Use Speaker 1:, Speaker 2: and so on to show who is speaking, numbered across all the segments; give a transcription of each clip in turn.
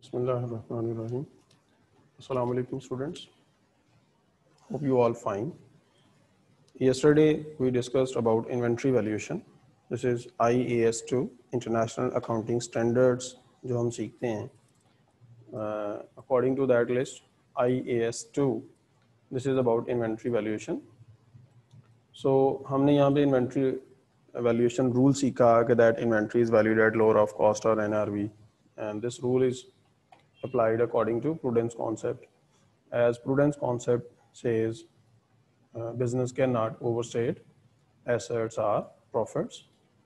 Speaker 1: Bismillahirrahmanirrahim. Assalamu alaikum students. Hope you all fine. Yesterday we discussed about inventory valuation. This is IAS 2 International Accounting Standards जो हम सीखते हैं. According to that list, IAS 2, this is about inventory valuation. So हमने यहाँ पे inventory valuation rule सीखा कि that inventory is valued at lower of cost or NRV, and this rule is applied according to prudence concept. As prudence concept says, business cannot overstate assets or profits.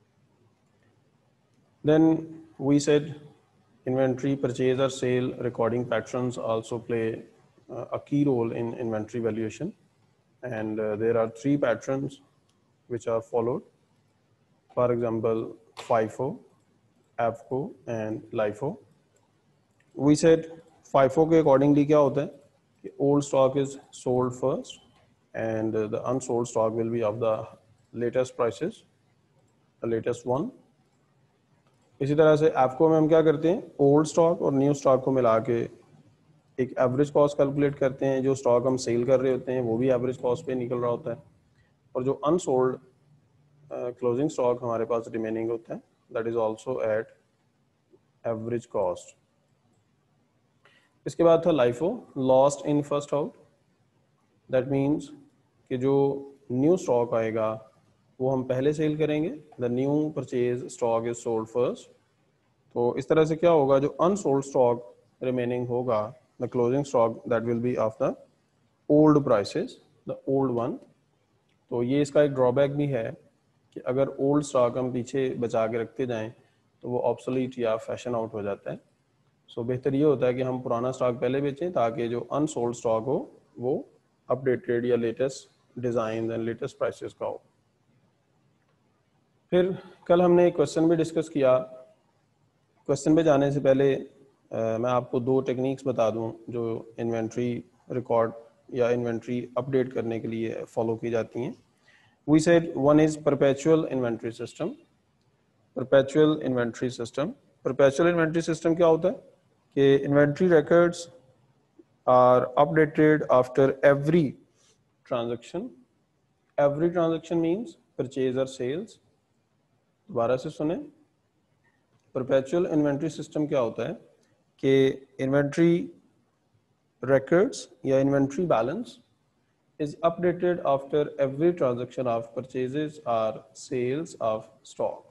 Speaker 1: Then we said inventory purchase or sale recording patterns also play a key role in inventory valuation, and there are three patterns which are followed. For example, FIFO, AFCO and LIFO. We said FIFO के accordingly क्या होता है कि old stock is sold first and the unsold stock will be of the latest prices, the latest one. इसी तरह से AFCO में हम क्या करते हैं, old stock और new stock को मिला के एक average cost calculate करते हैं. जो stock हम sale कर रहे होते हैं वो भी average cost पे निकल रहा होता है, और जो unsold closing stock हमारे पास remaining होता है, that is also at average cost. इसके बाद था LIFO, lost in first out. That means कि जो न्यू स्टॉक आएगा वो हम पहले सेल करेंगे. The new purchase stock is sold first. तो इस तरह से क्या होगा, जो अनसोल्ड स्टॉक रिमेनिंग होगा, the closing stock that will be of the old prices, the old one. तो ये इसका एक ड्रॉबैक भी है कि अगर ओल्ड स्टॉक हम पीछे बचा के रखते जाएं तो वो ऑब्सोलीट या फैशन आउट हो जाता है. सो बेहतर ये होता है कि हम पुराना स्टॉक पहले बेचें ताकि जो अनसोल्ड स्टॉक हो वो अपडेटेड या latest design and latest prices का हो. फिर कल हमने एक क्वेश्चन भी डिस्कस किया. क्वेश्चन पे जाने से पहले मैं आपको दो टेक्निक्स बता दूं जो इन्वेंट्री रिकॉर्ड या इन्वेंट्री अपडेट करने के लिए फॉलो की जाती हैं. We said one is perpetual inventory system. Perpetual inventory system, perpetual inventory system क्या होता है कि inventory records are updated after every transaction. Every transaction means purchase or sales. दोबारा से सुने, perpetual inventory system क्या होता है कि inventory records या inventory balance is updated after every transaction of purchases or sales of stock.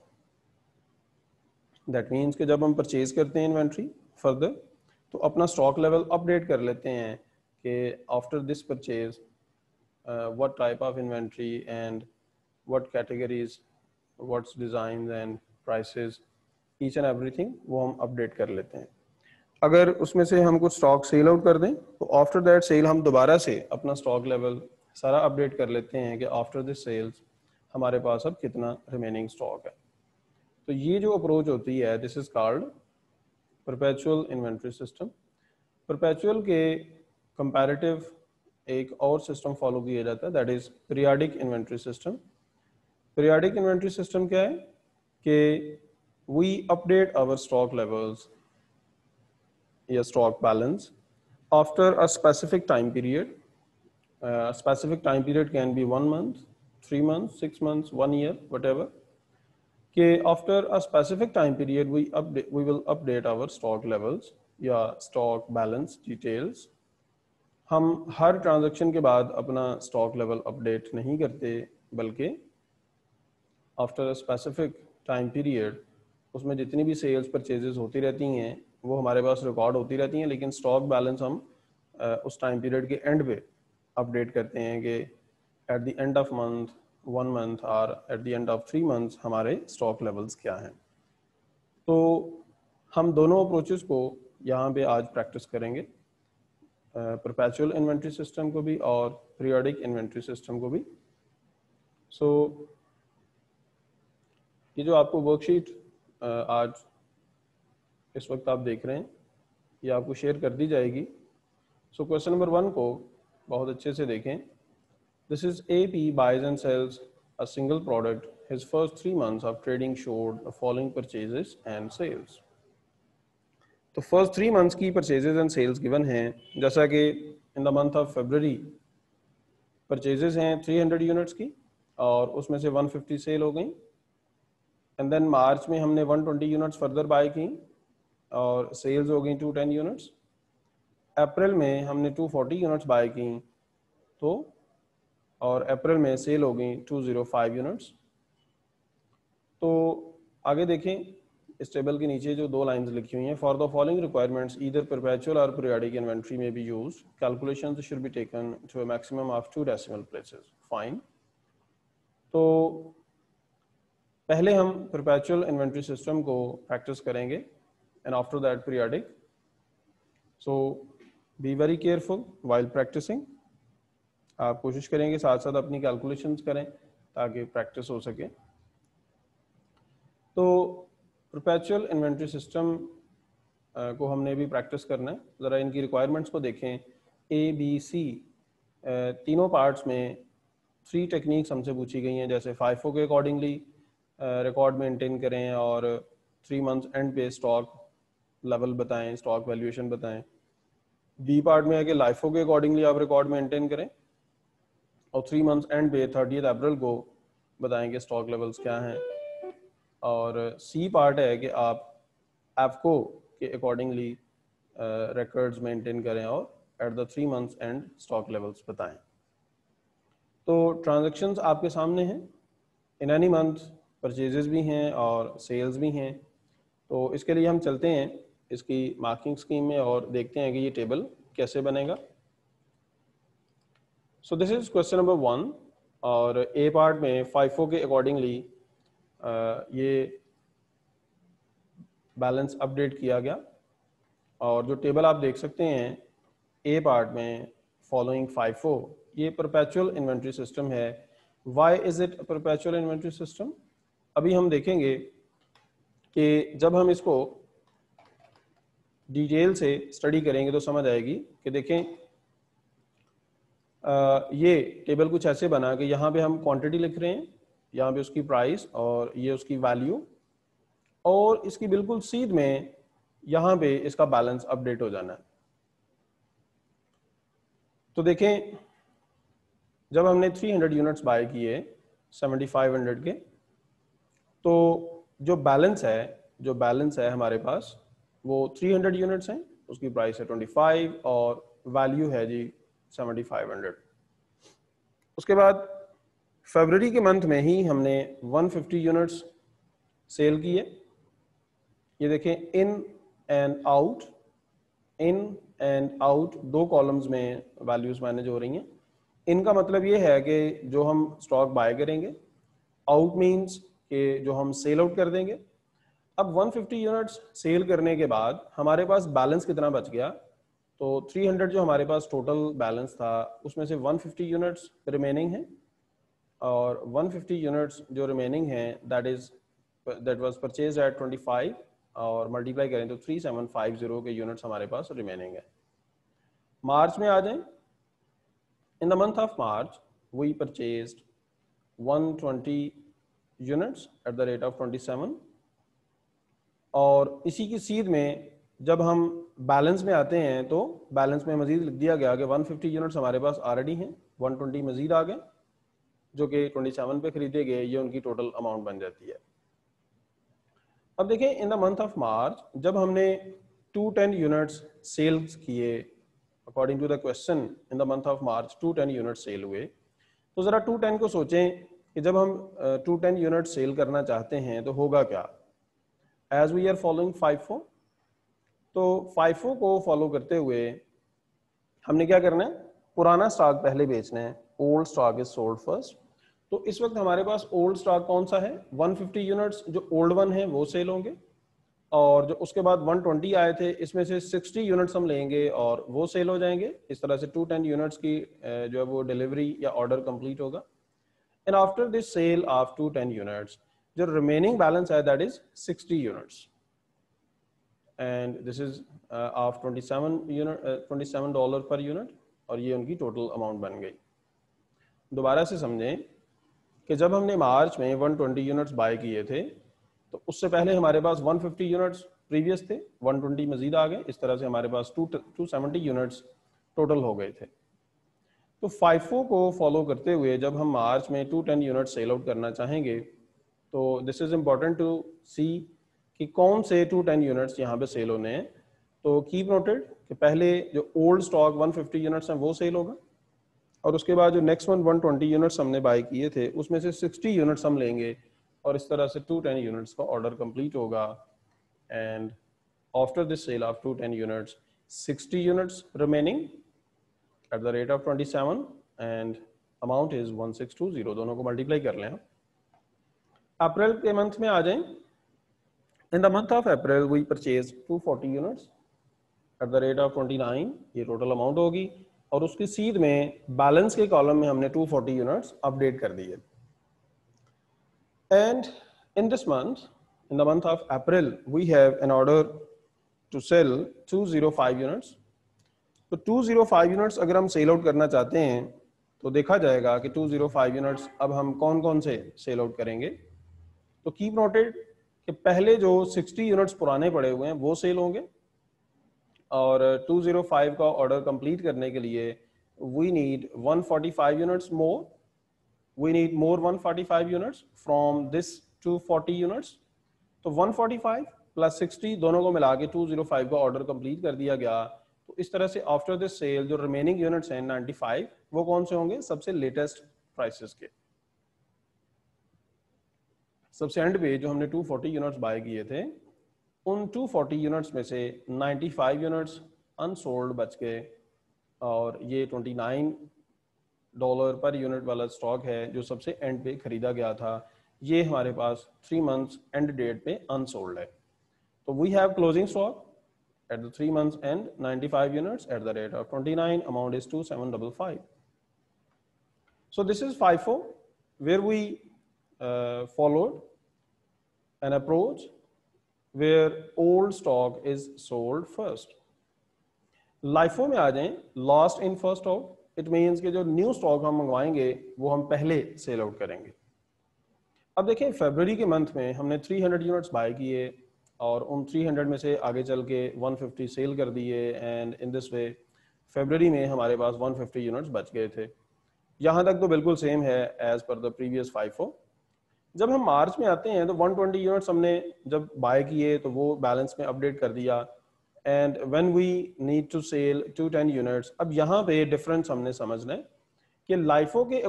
Speaker 1: That means कि जब हम purchase करते हैं inventory फर्दर तो अपना स्टॉक लेवल अपडेट कर लेते हैं कि after this purchase what type of inventory and what categories, what's design and prices, each and everything वो हम अपडेट कर लेते हैं. अगर उसमें से हम कुछ स्टॉक सेल आउट कर दें तो आफ्टर दैट सेल हम दोबारा से अपना स्टॉक लेवल सारा अपडेट कर लेते हैं कि आफ्टर दिस सेल्स हमारे पास अब कितना रिमेनिंग स्टॉक है. तो ये जो अप्रोच होती है, this is called perpetual inventory system. परपेचुअल के कंपैरेटिव एक और सिस्टम फॉलो किया जाता है, that is periodic inventory system. Periodic inventory system क्या है कि we update our stock levels या stock balance after a specific time period. Specific time period can be 1 month, 3 months, 6 months, 1 year, whatever. कि after a specific time period we will update our stock levels या stock balance details. हम हर transaction के बाद अपना stock level update नहीं करते, बल्कि after a specific time period उसमें जितनी भी सेल्स परचेजेस होती रहती हैं वो हमारे पास रिकॉर्ड होती रहती हैं, लेकिन स्टॉक बैलेंस हम उस टाइम पीरियड के एंड पे अपडेट करते हैं कि at the end of month, 1 month और at the end of 3 months हमारे स्टॉक लेवल्स क्या हैं. तो हम दोनों अप्रोचेस को यहाँ पे आज प्रैक्टिस करेंगे, परपेचुअल इन्वेंट्री सिस्टम को भी और पीरियोडिक इन्वेंट्री सिस्टम को भी. सो ये जो आपको वर्कशीट आज इस वक्त आप देख रहे हैं ये आपको शेयर कर दी जाएगी. सो क्वेश्चन नंबर 1 को बहुत अच्छे से देखें. This is AP buys and sells a single product. His first 3 months of trading showed the following purchases and sales. तो फर्स्ट 3 मंथ्स की परचेजेज एंड सेल्स गिवन हैं, जैसा कि in the month of February purchases हैं 300 units की और उसमें से 150 सेल हो गई। एंड देन मार्च में हमने 120 यूनिट्स फर्दर बाय की और सेल्स हो गई 210 यूनिट्स। अप्रैल में हमने 240 यूनिट्स बाय की तो और अप्रैल में सेल हो गई 205 यूनिट्स। तो आगे देखें, इस टेबल के नीचे जो 2 लाइंस लिखी हुई हैं, for the following requirements either perpetual or periodic inventory में be used, calculations should be taken to a maximum of 2 decimal places. Fine. तो पहले हम परपेचुअल इन्वेंट्री सिस्टम को प्रैक्टिस करेंगे and after that periodic. So be very careful while practicing. आप कोशिश करेंगे साथ साथ अपनी कैलकुलेशंस करें ताकि प्रैक्टिस हो सके। तो परपेचुअल इन्वेंट्री सिस्टम को हमने भी प्रैक्टिस करना है। ज़रा इनकी रिक्वायरमेंट्स को देखें। ए बी सी तीनों पार्ट्स में 3 टेक्निक्स हमसे पूछी गई हैं, जैसे FIFO के अकॉर्डिंगली रिकॉर्ड मेंटेन करें और 3 मंथ्स एंड पे स्टॉक लेवल बताएं, स्टॉक वैल्यूएशन बताएं। बी पार्ट में है कि LIFO के अकॉर्डिंगली आप रिकॉर्ड मेंटेन करें और 3 मंथ्स एंड पे 30 अप्रैल को बताएंगे स्टॉक लेवल्स क्या हैं। और सी पार्ट है कि आप एफको के अकॉर्डिंगली रिकॉर्ड्स मेंटेन करें और at the 3 months end stock levels बताएं। तो ट्रांजैक्शंस आपके सामने हैं। इन एनी मंथ परचेजेस भी हैं और सेल्स भी हैं। तो इसके लिए हम चलते हैं इसकी मार्किंग स्कीम में और देखते हैं कि ये टेबल कैसे बनेगा। So this is question number 1 और ए पार्ट में FIFO के अकॉर्डिंगली ये बैलेंस अपडेट किया गया और जो टेबल आप देख सकते हैं ए पार्ट में फॉलोइंग FIFO, ये परपेचुअल इन्वेंट्री सिस्टम है। Why is it perpetual inventory system? अभी हम देखेंगे कि जब हम इसको डिटेल से स्टडी करेंगे तो समझ आएगी कि देखें ये टेबल कुछ ऐसे बना कि यहाँ पे हम क्वांटिटी लिख रहे हैं, यहाँ पे उसकी प्राइस और ये उसकी वैल्यू, और इसकी बिल्कुल सीध में यहाँ पे इसका बैलेंस अपडेट हो जाना है। तो देखें, जब हमने 300 यूनिट्स बाय किए 7500 के, तो जो बैलेंस है हमारे पास वो 300 यूनिट्स हैं, उसकी प्राइस है 25 और वैल्यू है जी 7500। उसके बाद फरवरी के मंथ में ही हमने 150 यूनिट्स सेल किए। ये देखें, इन एंड आउट 2 कॉलम्स में वैल्यूज मैनेज हो रही हैं। इनका मतलब ये है कि जो हम स्टॉक बाय करेंगे, आउट मींस कि जो हम सेल आउट कर देंगे। अब 150 यूनिट्स सेल करने के बाद हमारे पास बैलेंस कितना बच गया, तो 300 जो हमारे पास टोटल बैलेंस था उसमें से 150 यूनिट्स रिमेनिंग हैं और 150 यूनिट्स जो रिमेनिंग हैं दैट वाज परचेज्ड एट 25 और मल्टीप्लाई करें तो 3750 के यूनिट्स हमारे पास रिमेनिंग है। मार्च में आ जाएं। In the month of March we purchased 120 units at the rate of 27 और इसी की सीध में जब हम बैलेंस में आते हैं तो बैलेंस में मजीद लिख दिया गया कि 150 यूनिट्स हमारे पास ऑलरेडी हैं, 120 मजीद आ गए जो कि 27 पे खरीदे गए, ये उनकी टोटल अमाउंट बन जाती है। अब देखें, in the month of March जब हमने 210 यूनिट्स सेल्स किए according to the question, in the month of March 210 units sale हुए। तो ज़रा 210 को सोचें कि जब हम 210 यूनिट्स सेल करना चाहते हैं तो होगा क्या। As we are following FIFO, तो FIFO को फॉलो करते हुए हमने क्या करना है, पुराना स्टॉक पहले बेचना है। Old stock is sold first. तो इस वक्त हमारे पास ओल्ड स्टॉक कौन सा है, 150 यूनिट्स जो ओल्ड वन है वो सेल होंगे और जो उसके बाद 120 आए थे इसमें से 60 यूनिट्स हम लेंगे और वो सेल हो जाएंगे। इस तरह से 210 यूनिट्स की जो है वो डिलीवरी या ऑर्डर कंप्लीट होगा। And after this sale of 210 units जो रिमेनिंग बैलेंस है that is 60 units and this is of $27 per unit और ये उनकी टोटल अमाउंट बन गई। दोबारा से समझें कि जब हमने मार्च में 120 यूनिट्स बाय किए थे तो उससे पहले हमारे पास 150 यूनिट्स प्रीवियस थे, 120 मजीद आ गए, इस तरह से हमारे पास 270 यूनिट्स टोटल हो गए थे। तो फाइफो को फॉलो करते हुए जब हम मार्च में 210 यूनिट सेल आउट करना चाहेंगे तो this is important to see कि कौन से 210 यूनिट्स यहाँ पे सेल होने हैं। तो कीप नोटेड कि पहले जो ओल्ड स्टॉक 150 यूनिट्स हैं वो सेल होगा, और उसके बाद जो नेक्स्ट वन 120 यूनिट्स हमने बाई किए थे उसमें से 60 यूनिट्स हम लेंगे, और इस तरह से 210 यूनिट्स का ऑर्डर कंप्लीट होगा। And after this sale of 210 units 60 units remaining at the rate of 27 and amount is 1620, दोनों को मल्टीप्लाई कर लें। अप्रैल के मंथ में आ जाएं। In the month of April we purchase 240 units at the rate of 29, ये टोटल अमाउंट होगी, और उसकी सीध में बैलेंस के कॉलम में हमने 240 यूनिट्स अपडेट कर दिए। And in this month, in the month of April we have an order to sell 205 units. तो 205 यूनिट्स अगर हम सेल आउट करना चाहते हैं तो देखा जाएगा कि 205 यूनिट्स अब हम कौन कौन से सेल आउट करेंगे। तो कीप नोटेड कि पहले जो 60 यूनिट्स पुराने पड़े हुए हैं वो सेल होंगे, और 205 का ऑर्डर कंप्लीट करने के लिए we need 145 units more, we need more 145 units from this 240 units. तो 145 प्लस 60 दोनों को मिला के 205 का ऑर्डर कंप्लीट कर दिया गया। तो इस तरह से आफ्टर दिस सेल जो रिमेनिंग यूनिट्स हैं 95, वो कौन से होंगे, सबसे लेटेस्ट प्राइसेस के। सबसे एंड पे जो हमने 240 यूनिट्स बाय किए थे उन 240 यूनिट्स में से 95 यूनिट्स अनसोल्ड बच गए, और ये $29 पर यूनिट वाला स्टॉक है जो सबसे एंड पे खरीदा गया था। ये हमारे पास 3 मंथ्स एंड डेट पे अनसोल्ड है। तो we have closing stock at the 3 months end 95 units at the rate of 29, amount is 2755. So this is FIFO, where we followed an approach where old stock is sold first. LIFO में आ जाएं, last in first out, it means कि जो new stock हम मंगवाएंगे वो हम पहले sell out करेंगे। अब देखें फरवरी के मंथ में हमने 300 यूनिट्स बाय किए, और उन 300 में से आगे चल के 150 सेल कर दिए, एंड इन दिस वे फरवरी में हमारे पास 150 यूनिट्स बच गए थे। यहाँ तक तो बिल्कुल सेम है as per the previous FIFO। जब हम मार्च में आते हैं तो 120 यूनिट्स हमने जब बाय किए तो वो बैलेंस में अपडेट कर दिया, and when we need to sell 210 units. अब यहाँ पे डिफरेंस हमने समझना है कि लाइफो के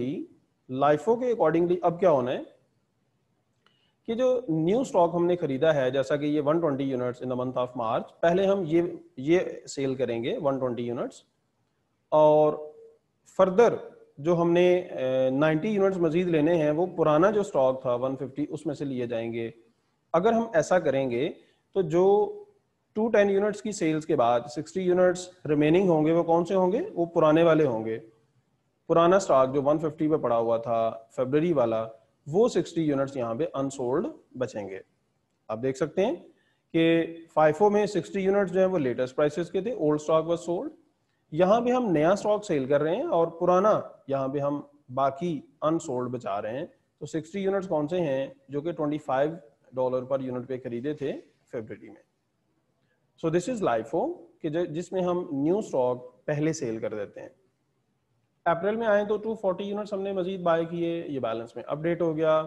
Speaker 1: अकॉर्डिंगली अब क्या होना है कि जो न्यू स्टॉक हमने खरीदा है, जैसा कि ये 120 units in the month of March, पहले हम ये सेल करेंगे 120 यूनिट्स, और फर्दर जो हमने 90 यूनिट्स मजीद लेने हैं वो पुराना जो स्टॉक था 150 उसमें से लिए जाएंगे। अगर हम ऐसा करेंगे तो जो 210 यूनिट्स की सेल्स के बाद 60 यूनिट्स रिमेनिंग होंगे वो कौन से होंगे, वो पुराने वाले होंगे। पुराना स्टॉक जो 150 पे पड़ा हुआ था फरवरी वाला, वो 60 यूनिट्स यहाँ पे अनसोल्ड बचेंगे। आप देख सकते हैं कि FIFO में 60 यूनिट्स जो है वो लेटेस्ट प्राइसेस के थे, ओल्ड स्टॉक वाज सोल्ड। यहाँ पे हम नया स्टॉक सेल कर रहे हैं और पुराना यहाँ पे हम बाकी अनसोल्ड बचा रहे हैं। तो 60 यूनिट्स कौन से हैं जो कि $25 पर यूनिट पे खरीदे थे फरवरी में। सो दिस इज LIFO कि जिसमें हम न्यू स्टॉक पहले सेल कर देते हैं। अप्रैल में आए तो 240 यूनिट्स हमने मजीद बाय किए, ये बैलेंस में अपडेट हो गया।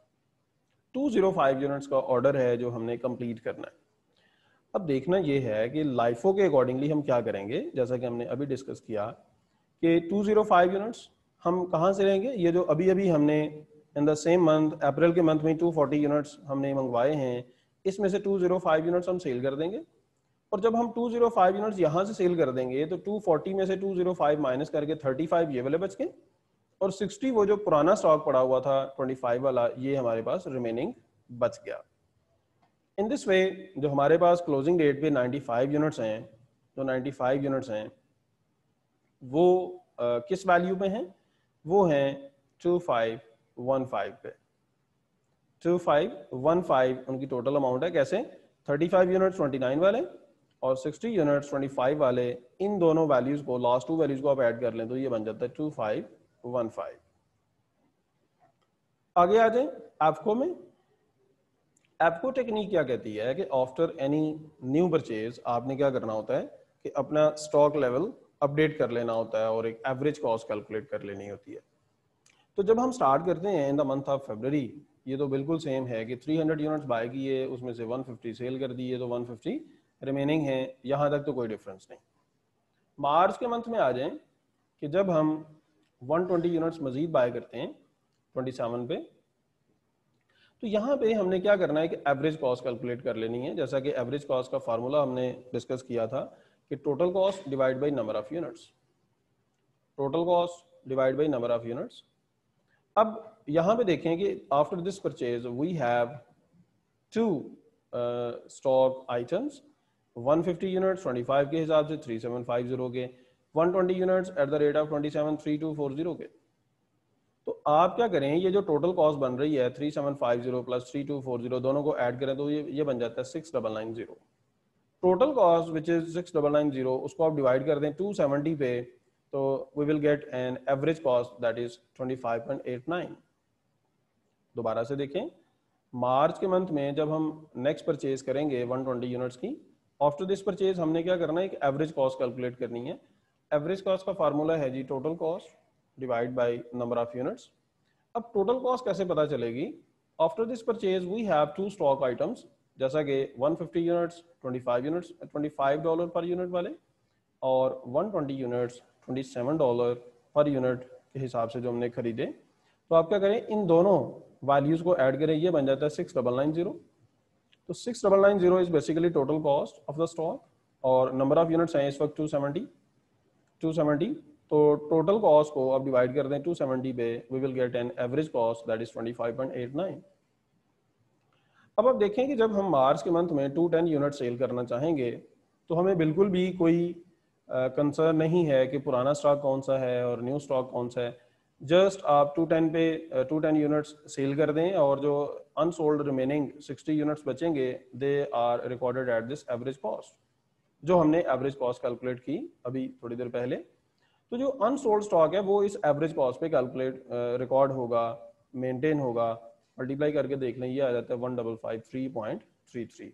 Speaker 1: 205 यूनिट्स का ऑर्डर है जो हमने कंप्लीट करना है। अब देखना ये है कि LIFO के अकॉर्डिंगली हम क्या करेंगे, जैसा कि हमने अभी डिस्कस किया कि 205 यूनिट्स हम कहाँ से लेंगे। ये जो अभी अभी हमने in the same month April के मंथ में 240 यूनिट्स हमने मंगवाए हैं, इसमें से 205 यूनिट्स हम सेल कर देंगे, और जब हम 205 यूनिट्स यहाँ से सेल कर देंगे तो 240 में से 205 माइनस करके 35 ये वाले बच गए, और 60 वो जो पुराना स्टॉक पड़ा हुआ था 25 वाला, ये हमारे पास रिमेनिंग बच गया। इन दिस वे जो हमारे पास क्लोजिंग डेट पे 95 यूनिट्स हैं, जो 95 यूनिट्स हैं वो किस वैल्यू पे हैं, वो हैं 2515 पे। 2515 उनकी टोटल अमाउंट है। कैसे, 35 यूनिट्स 29 वाले और 60 यूनिट्स 25 वाले, इन दोनों वैल्यूज को, लास्ट 2 वैल्यूज को आप ऐड कर लें तो ये बन जाता है 2515। आगे आ जाए एफको में। एप्को टेक्निक क्या कहती है कि आफ्टर एनी न्यू परचेज आपने क्या करना होता है कि अपना स्टॉक लेवल अपडेट कर लेना होता है और एक एवरेज कॉस्ट कैलकुलेट कर लेनी होती है। तो जब हम स्टार्ट करते हैं in the month of February, ये तो बिल्कुल सेम है कि 300 यूनिट्स बाय किए, उसमें से 150 सेल कर दिए, तो 150 रिमेनिंग है, यहाँ तक तो कोई डिफरेंस नहीं। मार्च के मंथ में आ जाएं कि जब हम 120 यूनिट्स मजीद बाय करते हैं 27 पे, तो यहाँ पे हमने क्या करना है कि एवरेज कॉस्ट कैलकुलेट कर लेनी है। जैसा कि एवरेज कॉस्ट का फार्मूला हमने डिस्कस किया था कि total cost divide by number of units, total cost divide by number of units. अब यहाँ पे देखें कि after this purchase we have two stock items, 150 units 25 के हिसाब से 3750 के, 120 units at the rate of 273240 के। तो आप क्या करें, ये जो टोटल कॉस्ट बन रही है 3750 प्लस 3240 दोनों को ऐड करें तो ये बन जाता है 6990। टोटल कॉस्ट विच इज 6990, उसको आप डिवाइड कर दें 270 पे, तो we will get an average cost that is 25.89। दोबारा से देखें, मार्च के मंथ में जब हम नेक्स्ट परचेज करेंगे 120 यूनिट्स की, आफ्टर दिस परचेज हमने क्या करना है, एक एवरेज कॉस्ट कैलकुलेट करनी है। एवरेज कॉस्ट का फार्मूला है जी total cost divide by number of units. अब टोटल कॉस्ट कैसे पता चलेगी? After this purchase we have two stock items, जैसा कि 150 यूनिट्स 25 यूनिट्स $25 पर यूनिट वाले, और 120 यूनिट्स $27 पर यूनिट के हिसाब से जो हमने खरीदे। तो आप क्या करें, इन दोनों वैल्यूज को ऐड करें, ये बन जाता है 6990। तो 6990 is basically total cost of the stock, और नंबर ऑफ यूनिट्स हैं इस वक्त 270। तो टोटल कॉस्ट को अब डिवाइड कर दें 270 पे, we will get an average cost that is 25.89। अब आप देखें कि जब हम मार्च के मंथ में 210 यूनिट सेल करना चाहेंगे, तो हमें बिल्कुल भी कोई कंसर्न नहीं है कि पुराना स्टॉक कौन सा है और न्यू स्टॉक कौन सा है। जस्ट आप 210 पे 210 यूनिट्स सेल कर दें, और जो अनसोल्ड रिमेनिंग 60 यूनिट्स बचेंगे they are recorded at this average cost, जो हमने एवरेज कॉस्ट कैलकुलेट की अभी थोड़ी देर पहले। तो जो अनसोल्ड स्टॉक है वो इस एवरेज कॉस्ट पे कैलकुलेट रिकॉर्ड होगा, मेंटेन होगा। मल्टीप्लाई करके देख लें, ये आ जाता है 1553.33।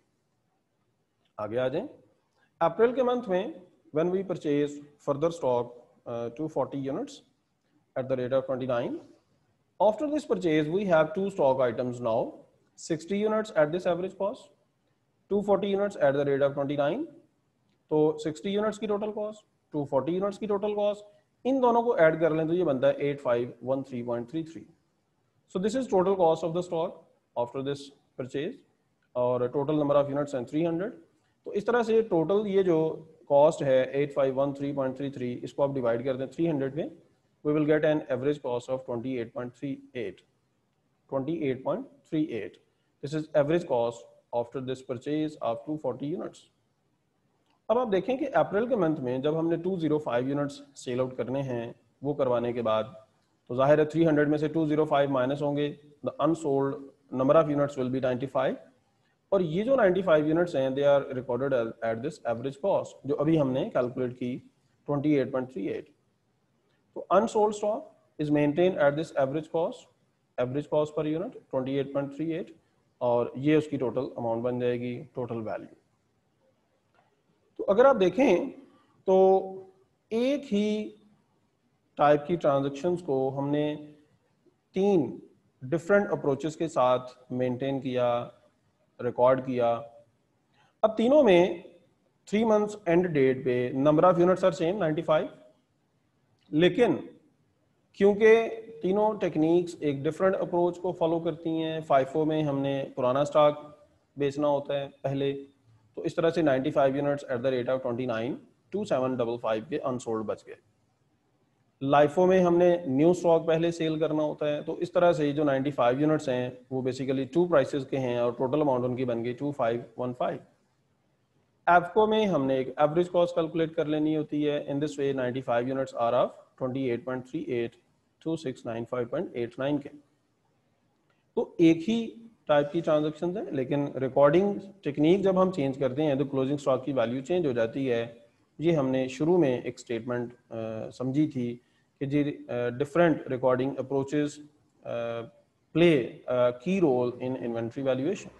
Speaker 1: आगे आ जाएं, अप्रैल के मंथ में when we purchase further stock 240 units at the rate of 29. After this purchase, we have two stock items now, 60 units at this average cost, 240 units at the rate of 29. तो 60 यूनिट्स की total cost, 240 units की total cost, इन दोनों को add कर लें तो ये बनता है 8513.33। So this is total cost of the stock after this purchase, और टोटल नंबर ऑफ यूनिट्स हैं 300। तो इस तरह से टोटल ये जो कॉस्ट है 8513.33, इसको आप डिवाइड कर दें 300 पे, we will get an average cost of 28.38. This is average cost after this purchase of 240 units. अब आप देखें कि अप्रैल के मंथ में जब हमने 205 यूनिट्स सेल आउट करने हैं, वो करवाने के बाद तो जाहिर है 300 में से 205 माइनस होंगे, the unsold number of units will be 95, और ये जो 95 यूनिट्स हैं they are recorded at this average cost, जो अभी हमने कैलकुलेट की 28.38। तो unsold stock is maintain at this average cost per unit 28.38, और ये उसकी टोटल अमाउंट बन जाएगी, टोटल वैल्यू। तो अगर आप देखें तो एक ही टाइप की ट्रांजैक्शंस को हमने 3 डिफरेंट अप्रोचेस के साथ मेंटेन किया, रिकॉर्ड किया। अब तीनों में 3 मंथ्स एंड डेट पे number of units are same 95, लेकिन क्योंकि तीनों टेक्निक्स एक डिफरेंट अप्रोच को फॉलो करती हैं, फाइफो में हमने पुराना स्टॉक बेचना होता है पहले, तो इस तरह से 95 units at the rate of 29,2755 के अनसोल्ड बच गए। लाइफो में हमने न्यू स्टॉक पहले सेल करना होता है, तो इस तरह से जो 95 यूनिट्स हैं वो बेसिकली 2 प्राइसेस के हैं, और टोटल अमाउंट उनकी बन गई 2515। एफको में हमने एक एवरेज कॉस्ट कैलकुलेट कर लेनी होती है। In this way 95 units are of 28.38 2695.89 के। तो एक ही टाइप की ट्रांजैक्शन है, लेकिन रिकॉर्डिंग टेक्निक जब हम चेंज करते हैं तो क्लोजिंग स्टॉक की वैल्यू चेंज हो जाती है। ये हमने शुरू में एक स्टेटमेंट समझी थी कि जी different recording approaches play key role in inventory valuation.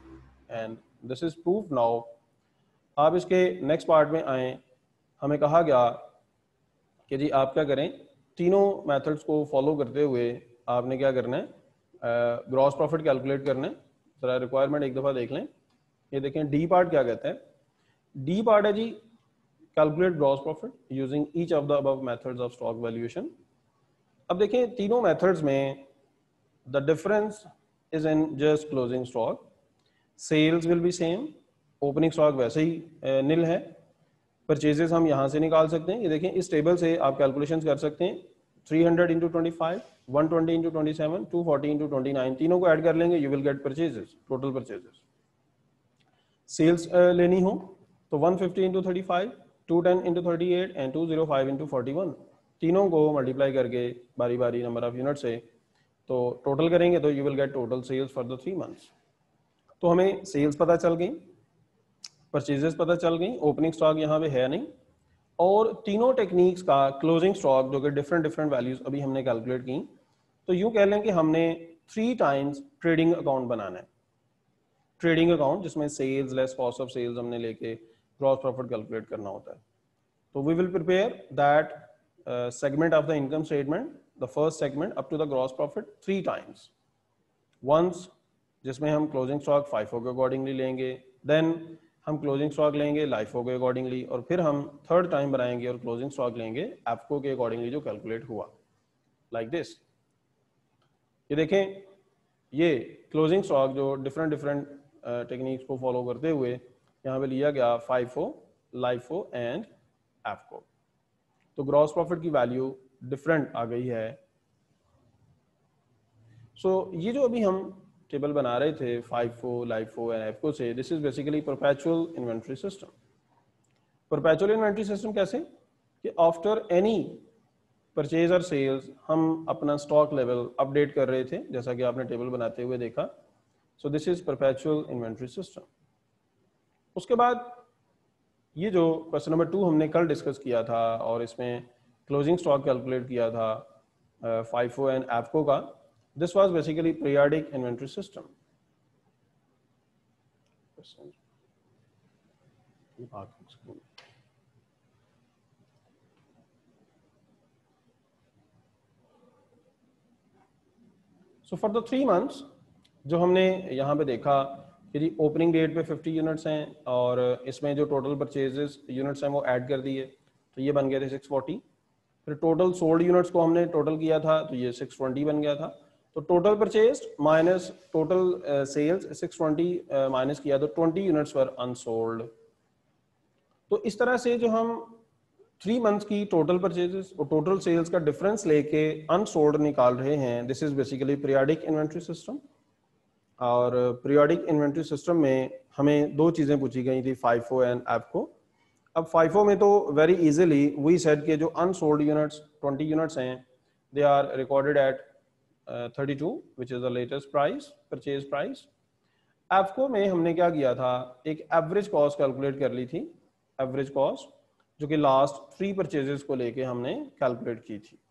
Speaker 1: And this is proof now. आप इसके नेक्स्ट पार्ट में आए, हमें कहा गया कि जी आप क्या करें, तीनों मेथड्स को फॉलो करते हुए आपने क्या करना है, ग्रॉस प्रॉफिट कैलकुलेट करना है। ज़रा रिक्वायरमेंट एक दफ़ा देख लें। ये देखें डी पार्ट क्या कहता है, डी पार्ट है जी calculate gross profit using each of the above methods of stock valuation. अब देखें तीनों मेथड्स में the difference is in just closing stock. Sales will be same, opening stock वैसे ही निल है। परचेजेस हम यहाँ से निकाल सकते हैं, ये देखें इस टेबल से आप कैलकुलेशन कर सकते हैं। 300 इंटू 25, 120 इंटू 27, 240 इंटू 29, तीनों को ऐड कर लेंगे, you will get purchases, total purchases. Sales लेनी हो तो 150 इंटू 35, 210 इंटू 38 एंड 205 इंटू 41, तीनों को मल्टीप्लाई करके बारी बारी नंबर ऑफ यूनिट से तो टोटल करेंगे तो you will get total sales for the 3 months. तो हमें सेल्स पता चल गई, परचेजेस पता चल गई, ओपनिंग स्टॉक यहाँ पे है नहीं, और तीनों टेक्निक्स का क्लोजिंग स्टॉक जो कि डिफरेंट डिफरेंट वैल्यूज अभी हमने कैलकुलेट की, तो यूँ कह लें कि हमने 3 टाइम्स ट्रेडिंग अकाउंट बनाना है। ट्रेडिंग अकाउंट जिसमें sales less cost of sales हमने लेके ग्रॉस प्रॉफिट कैलकुलेट करना होता है। तो we will prepare that segment of the income statement, the first segment up to the gross profit 3 times. Once जिसमें हम क्लोजिंग स्टॉक FIFO के अकॉर्डिंगली लेंगे, देन हम क्लोजिंग स्टॉक लेंगे LIFO के अकॉर्डिंगली, और फिर हम थर्ड टाइम बनाएंगे और क्लोजिंग स्टॉक लेंगे AFCO के अकॉर्डिंगली जो कैलकुलेट हुआ, लाइक दिस। ये देखें ये क्लोजिंग स्टॉक जो डिफरेंट डिफरेंट टेक्निक्स को फॉलो करते हुए यहाँ पे लिया गया FIFO, LIFO एंड AFCO। तो ग्रॉस प्रॉफिट की वैल्यू डिफरेंट आ गई है। सो ये जो अभी हम टेबल बना रहे थे FIFO, LIFO एंड AFCO से, this is basically perpetual inventory system. Perpetual inventory system कैसे कि आफ्टर एनी परचेज और सेल्स हम अपना स्टॉक लेवल अपडेट कर रहे थे, जैसा कि आपने टेबल बनाते हुए देखा। So this is perpetual inventory system. उसके बाद ये जो क्वेश्चन नंबर 2 हमने कल डिस्कस किया था और इसमें क्लोजिंग स्टॉक कैलकुलेट किया था FIFO एंड AFCO का, this was basically periodic inventory system. So for the 3 months जो हमने यहाँ पे देखा कि जी ओपनिंग डेट पे 50 यूनिट्स हैं और इसमें जो टोटल परचेजेस यूनिट्स हैं वो ऐड कर दिए, तो ये बन गए थे 640। फिर टोटल सोल्ड यूनिट्स को हमने टोटल किया था तो ये 620 बन गया था। तो total purchase minus total sales 620 minus किया तो 20 यूनिट्स वर अनसोल्ड। तो इस तरह से जो हम 3 मंथ्स की टोटल परचेजेस और टोटल सेल्स का डिफरेंस लेके अनसोल्ड निकाल रहे हैं, this is basically periodic inventory system. और पीरियोडिक इन्वेंट्री सिस्टम में हमें 2 चीज़ें पूछी गई थी, FIFO एंड AFCO। अब FIFO में तो वेरी इजीली वी सेड के जो अनसोल्ड यूनिट्स 20 यूनिट्स हैं, they are recorded at 32 which is the latest price, purchase price. AFCO में हमने क्या किया था, एक एवरेज कॉस्ट कैलकुलेट कर ली थी, एवरेज कॉस्ट जो कि लास्ट 3 परचेजेस को लेके हमने कैलकुलेट की थी।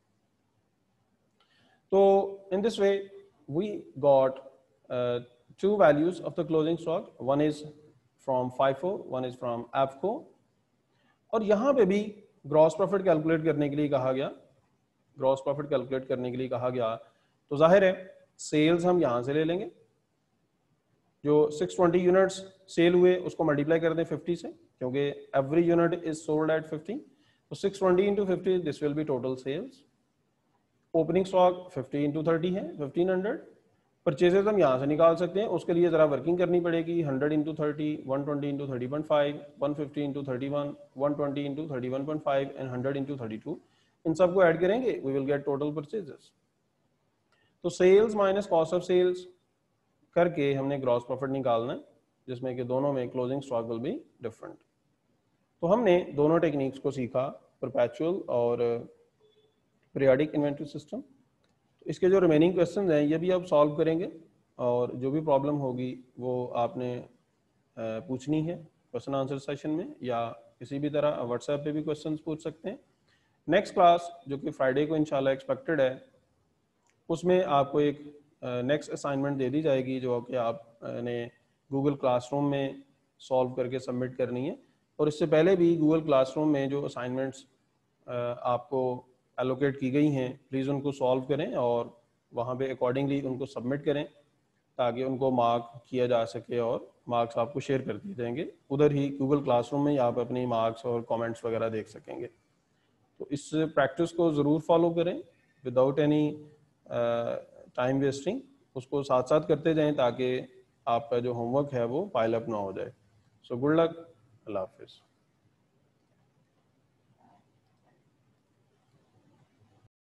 Speaker 1: तो in this way we got 2 values of the closing stock, one is from FIFO, one is from AFCO। और यहाँ पे भी ग्रॉस प्रॉफिट कैलकुलेट करने के लिए कहा गया, ग्रॉस प्रॉफिट कैलकुलेट करने के लिए कहा गया, तो जाहिर है सेल्स हम यहाँ से ले लेंगे, जो 620 यूनिट्स सेल हुए उसको मल्टीप्लाई कर दें 50 से, क्योंकि every unit is sold at 50, तो 620 into 50 this will be total sales. Opening stock 50 into 30 है 1500। परचेजेस हम यहाँ से निकाल सकते हैं, उसके लिए ज़रा वर्किंग करनी पड़ेगी। 100 into 30, 120 into 30.5, 150 into 31, 120 into 31.5 and 100 into 32, इन सबको ऐड करेंगे, we will get total purchases. तो sales minus cost of sales करके हमने ग्रॉस प्रॉफिट निकालना है, जिसमें कि दोनों में closing stock will be different. तो हमने दोनों टेक्निक्स को सीखा, perpetual or periodic inventory system. इसके जो रिमेनिंग क्वेश्चंस हैं ये भी आप सॉल्व करेंगे, और जो भी प्रॉब्लम होगी वो आपने पूछनी है क्वेश्चन आंसर सेशन में, या किसी भी तरह व्हाट्सएप पे भी क्वेश्चंस पूछ सकते हैं। नेक्स्ट क्लास जो कि फ्राइडे को इंशाल्लाह एक्सपेक्टेड है, उसमें आपको एक नेक्स्ट असाइनमेंट दे दी जाएगी जो कि आपने गूगल क्लासरूम में सॉल्व करके सबमिट करनी है। और इससे पहले भी गूगल क्लासरूम में जो असाइनमेंट्स आपको एलोकेट की गई हैं, प्लीज़ उनको सॉल्व करें और वहाँ पे अकॉर्डिंगली उनको सबमिट करें, ताकि उनको मार्क किया जा सके और मार्क्स आपको शेयर कर दिए जाएंगे। उधर ही गूगल क्लासरूम में ही आप अपनी मार्क्स और कमेंट्स वगैरह देख सकेंगे। तो इस प्रैक्टिस को ज़रूर फॉलो करें विदाउट एनी टाइम वेस्टिंग, उसको साथ साथ करते जाएं ताकि आपका जो होमवर्क है वो पाइल अप ना हो जाए। सो गुड लक, अल्लाह हाफिज़।